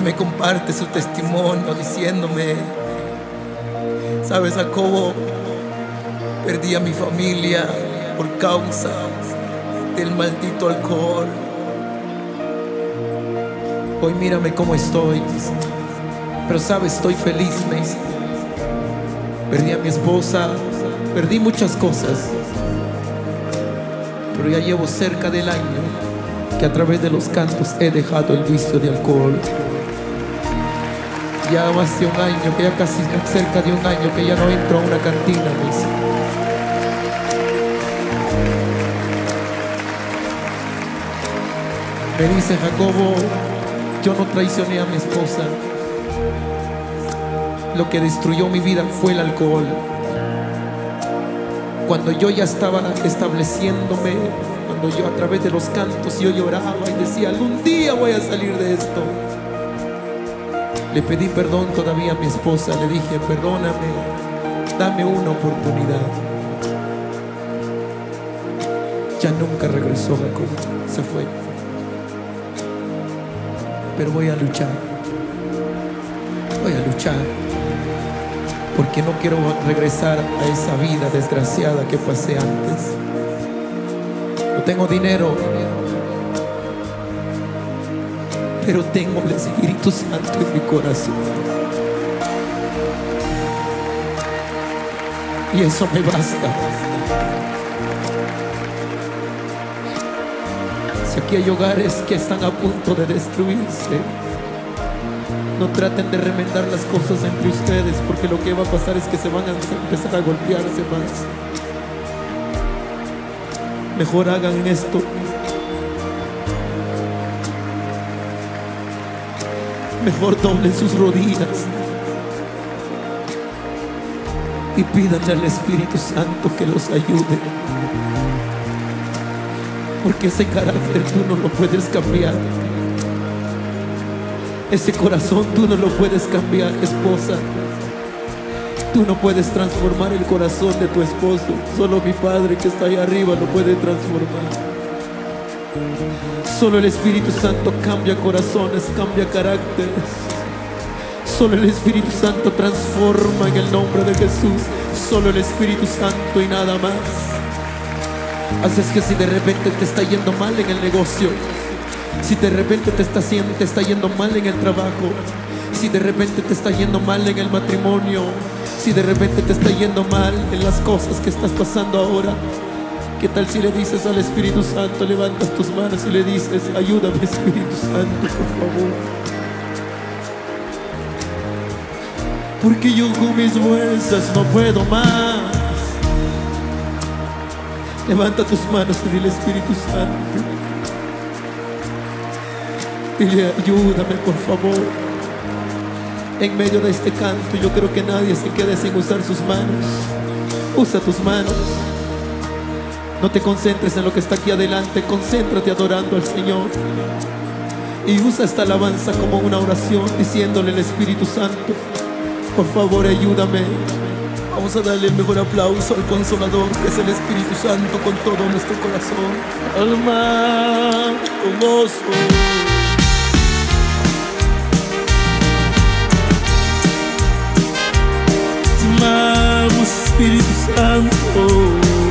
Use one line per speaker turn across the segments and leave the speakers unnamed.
me comparte su testimonio diciéndome: sabes, Jacobo, perdí a mi familia por causa del maldito alcohol. Hoy mírame cómo estoy, pero sabes, estoy feliz, me dice. Perdí a mi esposa, perdí muchas cosas, pero ya llevo cerca del año que a través de los cantos he dejado el vicio de alcohol. Ya más de un año, que ya casi cerca de un año que ya no entro a una cantina, me dice. Me dice: Jacobo, yo no traicioné a mi esposa. Lo que destruyó mi vida fue el alcohol. Cuando yo ya estaba estableciéndome, cuando yo a través de los cantos yo lloraba y decía: algún día voy a salir de esto. Le pedí perdón todavía a mi esposa, le dije: perdóname, dame una oportunidad. Ya nunca regresó Jacobo, se fue. Pero voy a luchar, porque no quiero regresar a esa vida desgraciada que pasé antes. No tengo dinero, pero tengo el Espíritu Santo en mi corazón, y eso me basta. Si aquí hay hogares que están a punto de destruirse, no traten de remendar las cosas entre ustedes, porque lo que va a pasar es que se van a empezar a golpearse más. Mejor hagan esto. Mejor doblen sus rodillas y pídanle al Espíritu Santo que los ayude, porque ese carácter tú no lo puedes cambiar. Ese corazón tú no lo puedes cambiar, esposa. Tú no puedes transformar el corazón de tu esposo. Solo mi Padre que está ahí arriba lo puede transformar. Solo el Espíritu Santo cambia corazones, cambia caracteres. Solo el Espíritu Santo transforma en el nombre de Jesús. Solo el Espíritu Santo y nada más. Así es que si de repente te está yendo mal en el negocio, si de repente te está yendo mal en el trabajo, si de repente te está yendo mal en el matrimonio, si de repente te está yendo mal en las cosas que estás pasando ahora, ¿qué tal si le dices al Espíritu Santo, levantas tus manos y le dices: ayúdame, Espíritu Santo, por favor? Porque yo con mis fuerzas no puedo más. Levanta tus manos y dile: Espíritu Santo, dile: ayúdame, por favor. En medio de este canto yo creo que nadie se quede sin usar sus manos. Usa tus manos. No te concentres en lo que está aquí adelante, concéntrate adorando al Señor. Y usa esta alabanza como una oración, diciéndole al Espíritu Santo: por favor, ayúdame. Vamos a darle el mejor aplauso al Consolador, que es el Espíritu Santo, con todo nuestro corazón. Alma con gozo. Amamos, Espíritu Santo.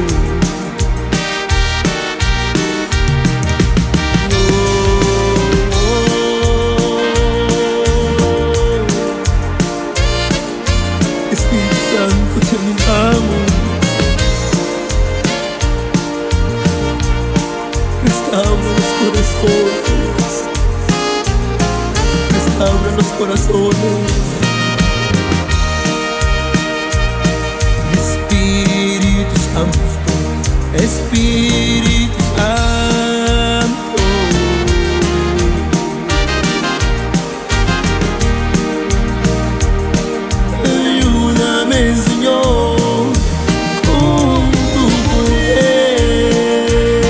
Espíritu Santo, te amamos. Restaura los corazones. Restaura los corazones. Espíritu Santo, Espíritu Santo, ayúdame, Señor, con tu poder.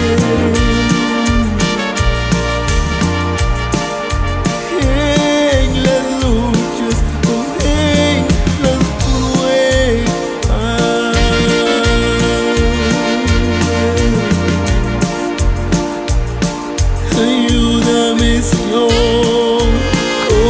En las luchas o en las pruebas, ayúdame, Señor, con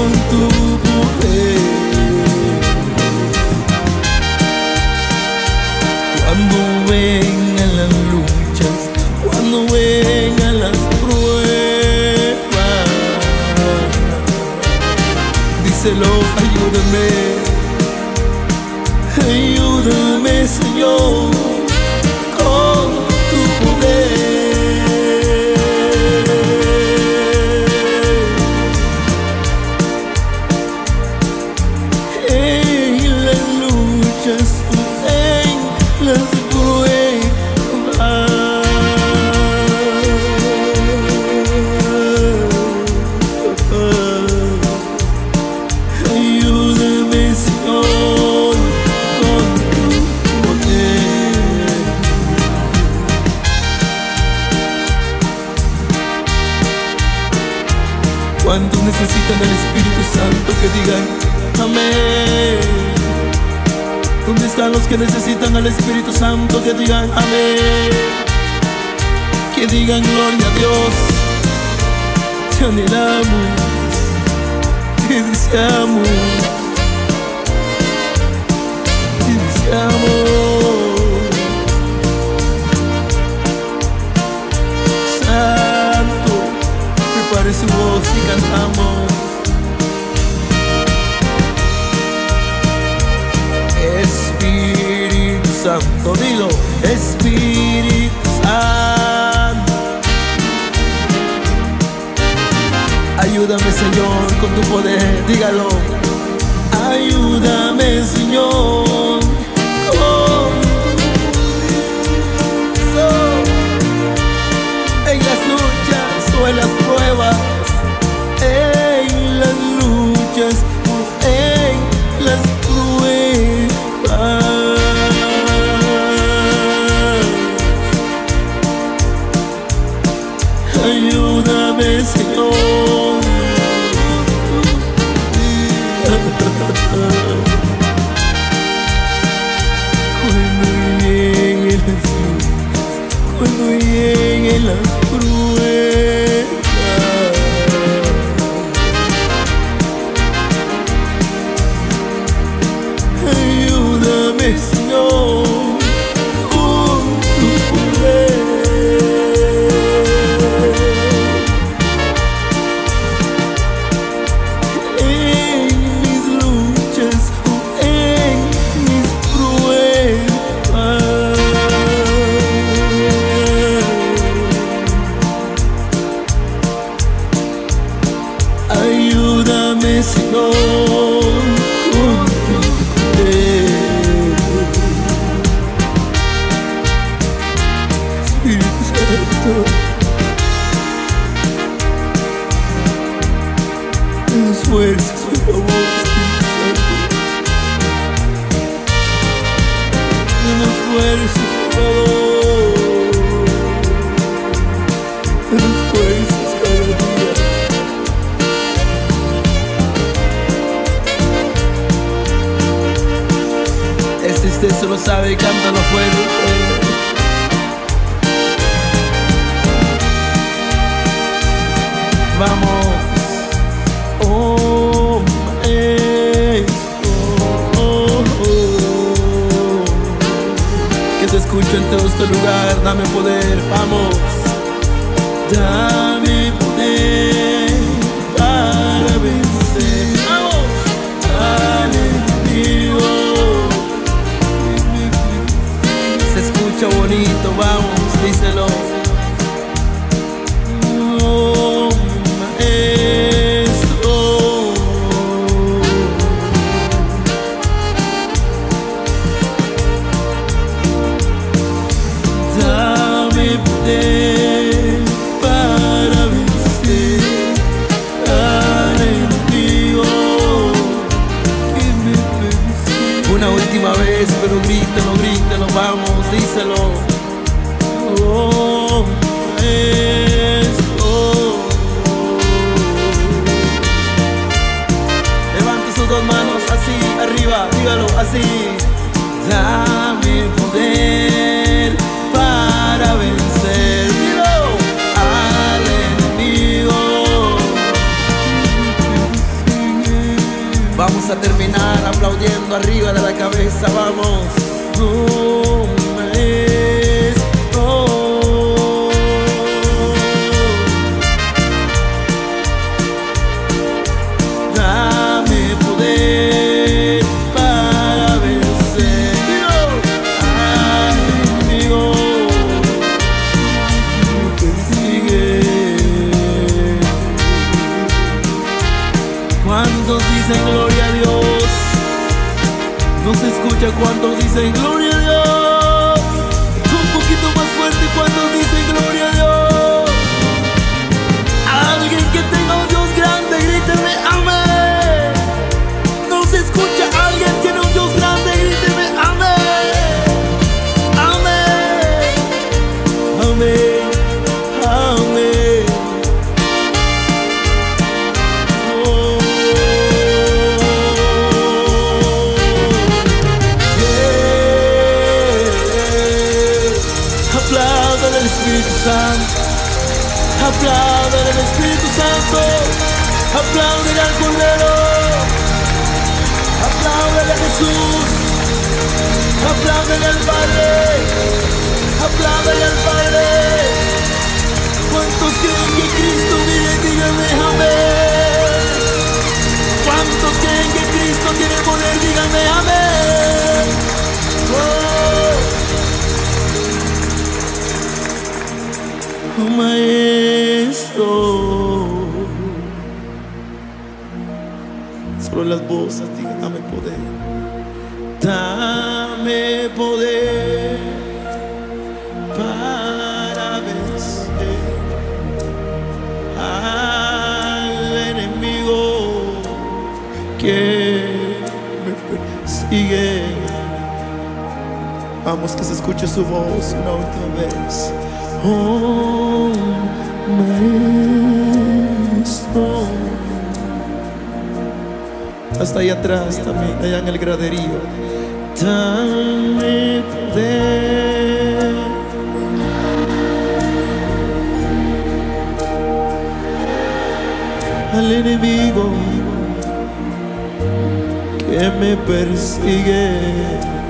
díselo, ayúdame, ayúdame, Señor, con tu poder. En las luchas, en las pruebas, ayúdame, Señor, con tu poder. ¿Cuántos necesitan al Espíritu Santo que digan amén? ¿Dónde están los que necesitan al Espíritu Santo que digan amén? Que digan gloria a Dios. Te anhelamos, te deseamos, te deseamos. Santo, prepare su voz y cantamos. Espíritu Santo, dilo, Espíritu Santo, ayúdame, Señor, con tu poder, dígalo. Ayúdame, Señor, con tu poder. En las luchas o en las pruebas, en las luchas o en las pruebas, ayúdame, Señor. Cuando lleguen las pruebas, ayúdame, Señor, con tu poder. En mis luchas o en mis pruebas, ayúdame, Señor, con tu poder. Espíritu Santo, danos fuerzas, por favor, Espíritu Santo. Danos fuerzas, por favor. Danos fuerzas cada día. Usted solo sabe, cántalo fuerte. Vamos. Oh, que te escucho en todo este lugar. Dame poder, vamos. Dame poder para vencer. Vamos. Dale, Dios. Se escucha bonito, vamos, díselo. Oh, Maestro, dame poder para vencer al enemigo que me vence. Una última vez, pero grítelo, grítelo, vamos, díselo. Oh, Maestro. Levante sus dos manos así, arriba, dígalo así. Dame poder para vencer, dilo, al enemigo. Vamos a terminar aplaudiendo arriba de la cabeza, vamos. Oh, Maestro, dame ¿Cuántos dicen gloria a Dios? Un poquito más fuerte, ¿cuántos dicen gloria a Dios? Alguien que tenga un Dios grande, gríteme amén. No se escucha, alguien tiene un Dios grande, gríteme amén. Amén, amén, amén. Oh, yeah. Aplaudan al Espíritu Santo. Aplaudan al Espíritu Santo. Aplauden al Cordero. Aplauden a Jesús. Aplauden al Padre. Aplauden al Padre. ¿Cuántos creen que Cristo vive? Díganme amén. ¿Cuántos creen que Cristo tiene poder? Díganme amén. Oh, Maestro. Solo las voces digan dame poder. Dame poder para vencer al enemigo que me persigue. Vamos, que se escuche su voz una última vez. Oh, Maestro. Hasta ahí atrás también, allá en el graderío. Dame poder al enemigo que me persigue.